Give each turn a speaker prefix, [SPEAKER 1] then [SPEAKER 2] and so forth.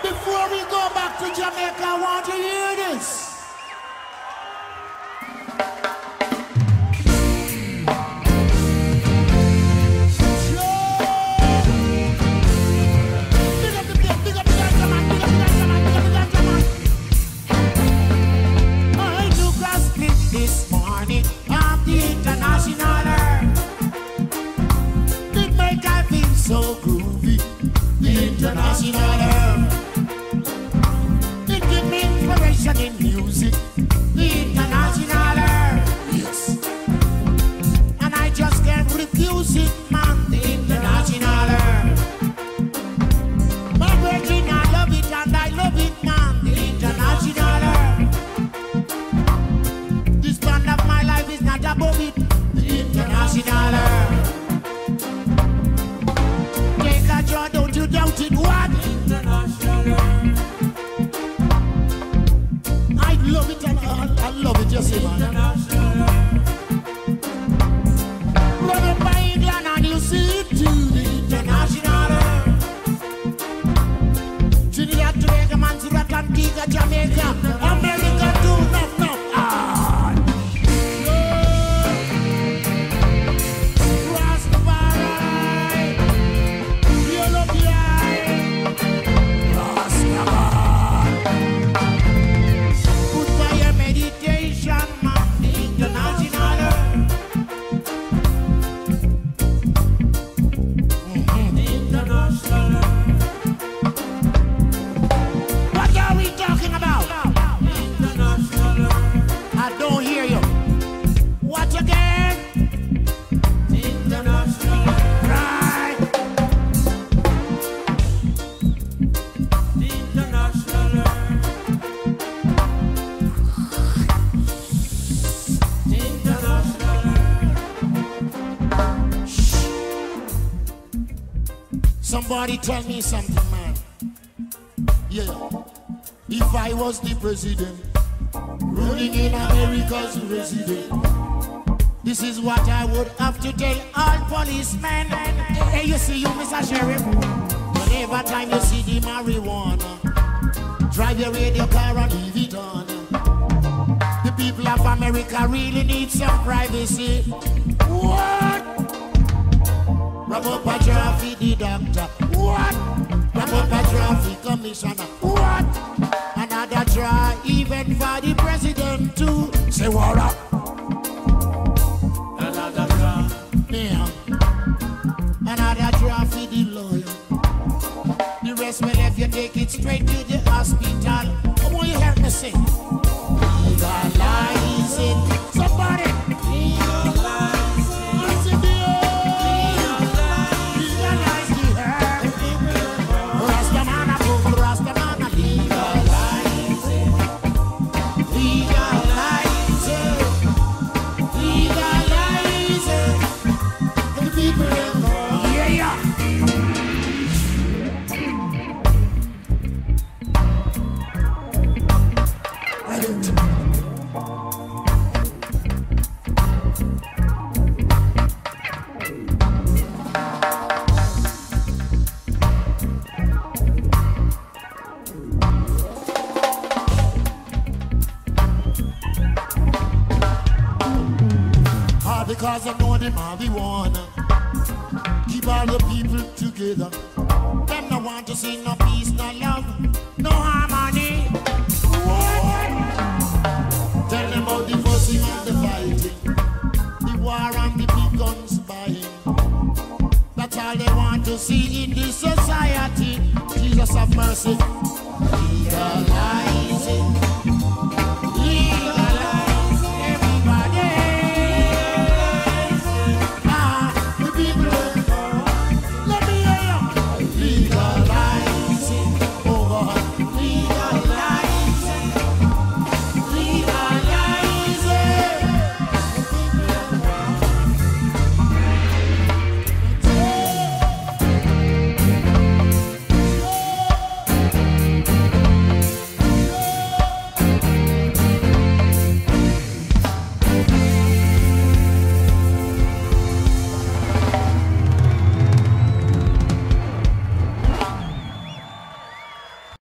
[SPEAKER 1] Before we go back to Jamaica, I want to hear this. This morning of the international it make I feel so groovy. The international it give me inspiration in music. The international yes, and I just can't refuse it, man. The international my virgin, I love it and I love it, man. The international of my life is not above it. The international take a joy, don't you doubt it. What? International I love it and I love it, just say man. Run up by England and you see it too. The international Trinidad, Tobago, Montserrat, Antigua, Jamaica, America too. No. Somebody tell me something, man. Yeah. If I was the president, ruling in America's resident, this is what I would have to tell all policemen. Hey, you see you, Mr. Sheriff? Whenever time you see the marijuana, drive your radio car and leave it on. The people of America really need some privacy. What? Wrap up a traffic the doctor. What? Wrap up a traffic commissioner. What? Another try even for the president too. Say what up? Another try. Yeah. Another try for the lawyer. The rest will if you take it straight to the hospital. Come on, you help me sing. Legalize it. Somebody. Legalize it. Because I know them all they wanna keep all the people together. Them no want to see no peace, no love, no harmony. What? Tell them about the fussing and the fighting, the war and the big guns buying. That's all they want to see in this society. Jesus have mercy. Legalize it.